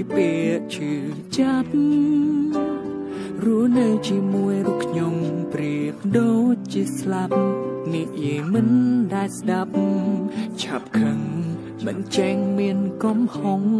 ជាពាក្យឈឺចាប់រស់នៅជាមួយរូបខ្ញុំប្រៀបដូចជាស្លាប់និយាយមិនដែលស្ដាប់ឆាប់ខឹងមិនចេញមានកំហុង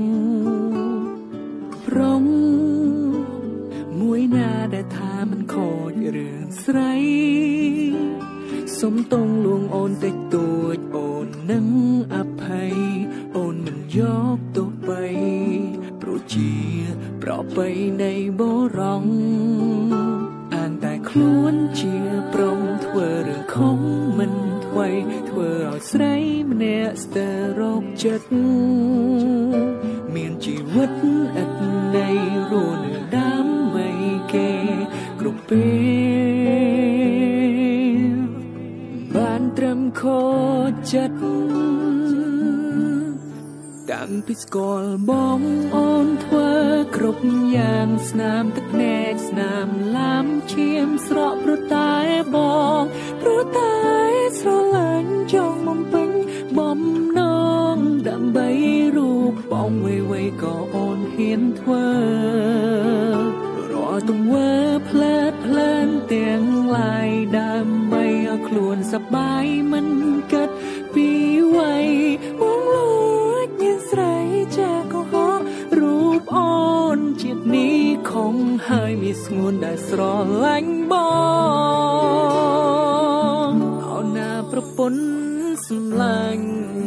ប្រងមួយណាដែលថាមិនខូចរឿងស្រីសុំតងលួងអូនតិចតួចអូននឹងអភ័យអូនមិនយកទៅបីព្រោះជាប្រពៃណីបុរងអានតែខ្លួនជាប្រុងធ្វើរឿងខំមិនថ្មីធ្វើឲ្យស្រីម្នាក់ស្ទើររោគចិត្តមានជីវិតឥតន័យរស់នៅដើម្បីគេគ្រប់ពេលបានត្រឹមខូចចិត្តតាំងពីស្គាល់បងអូនធ្វើគ្រប់យ៉ាងស្នាមទឹកភ្នែកស្នាមឡាំឈាមស្រក់ព្រោះតែបងព្រោះតែស្រឡាញ់ចង់បំពេញបំណងដើម្បីរូបបងវ័យក៏អូនហ៊ានធ្វើរាល់ទង្វើផ្លែតផ្លែនទាំងឡាយដើម្បីឲ្យខ្លួនសប្បាយមិនគិតពីវ័យបងលួចមានស្រីចាក៏ហោរូបអូនជាតិនេះខំហើយមានស្ងួនដែលស្រឡាញ់បងអូនណាប្រពន្ធសម្លាញ់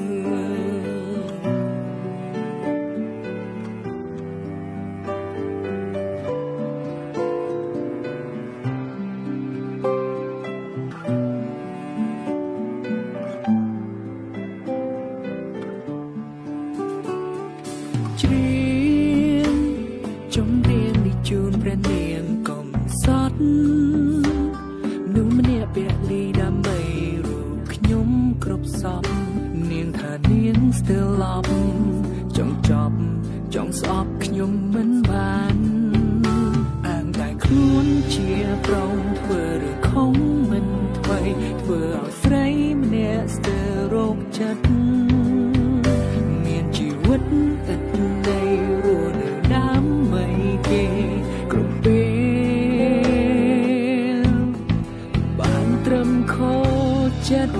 ច្រៀងចំរៀងនេះជូនព្រះនាងកំសត់មនុស្សម្នាក់ពាក់លីដើម្បីរូបខ្ញុំគ្រប់សពនាងថានាងស្ទើរឡប់ចង់ចប់ចង់ស្អប់ខ្ញុំមិនបានអានតែខ្លួនជាប្រុងធ្វើរឿងខំមិនថ្មីធ្វើឲ្យស្រីម្នាក់ស្ទើររោគចិត្តមានជីវិតឥតន័យរស់នៅដើម្បីគេគ្រប់ពេលបានត្រឹមខូចចិត្ត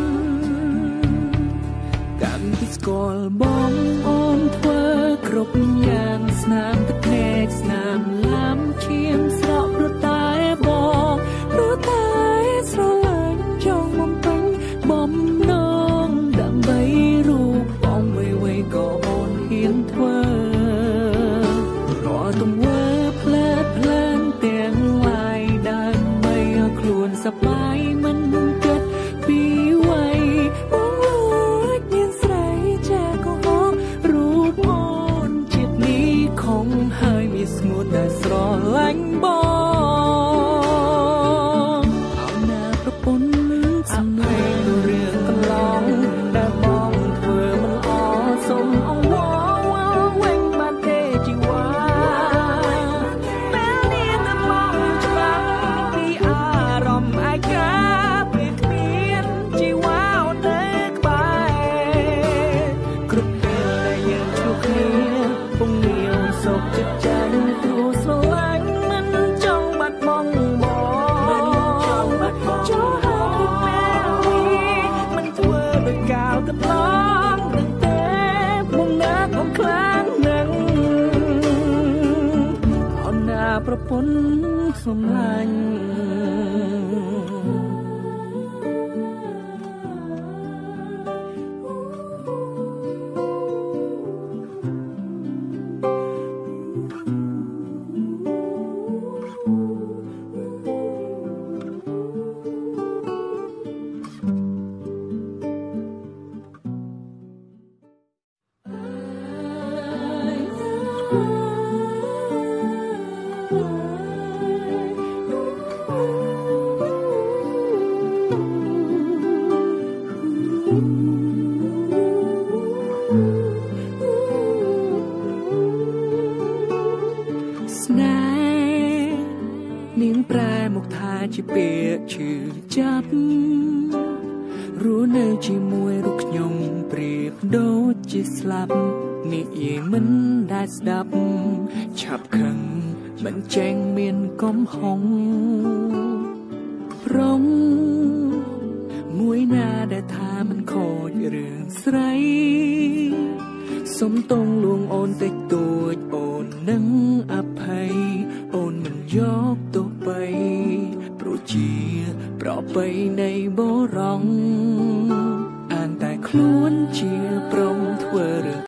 តាំងពីស្គាល់បងអូនធ្វើគ្រប់យ៉ាងស្នាមទឹកភ្នែកស្នាមឡាំឈាមស្រក់ព្រោះតែបងព្រោះតែស្រឡាញ់ចង់បំពេញបំណងដើម្បីរូបបងវ័យក៏អូនហ៊ានធ្វើរាល់ទង្វើផ្លែតផ្លែនទាំងឡាយដើម្បីឲ្យខ្លួនសប្បាយមិនគិតពីវ័យបងលួចមានស្រីចាក៏ហោរូបអូនជាតិនេះខំហើយមានស្ងួនដែលស្រឡាញ់បងអូនណាប្រពន្ធសម្លេងរឿងកន្លងដែលបងធ្វើមិនអសុំអង្វរវិញបានទេជីវ៉ាពេលនេះតែមកច្បាស់ពីអារម្មណ៍ឯកាពេលគ្មានជីវ៉ានៅក្បែរគ្រប់ពេលដែលយើងជួបគ្នាពងងាវសុខចិត្តចាញ់ព្រោះស្រឡាញ់មិនចង់បាត់បង់បងចូលហើយពេលនេះមិនធ្វើដោយកាលកន្លងនឹងទេមុំណាកុំខ្លាំងនឹងអូនណាប្រពន្ធសម្លាញ់ស្នេហ៍នាងប្រែមកថាជាពាក្យឈឺចាប់រស់នៅជាមួយរូបខ្ញុំប្រៀបដូចជាស្លាប់និយាយមិនដែលស្ដាប់ឆាប់ខឹងមិនចែងមានកំហុងព្រមមួយណាដែលថាមិនខូចរឿងស្រីសុំតងលួងអូនតិចតួចអូននឹងអភ័យអូនមិនយកទោសបីព្រោះជាប្របី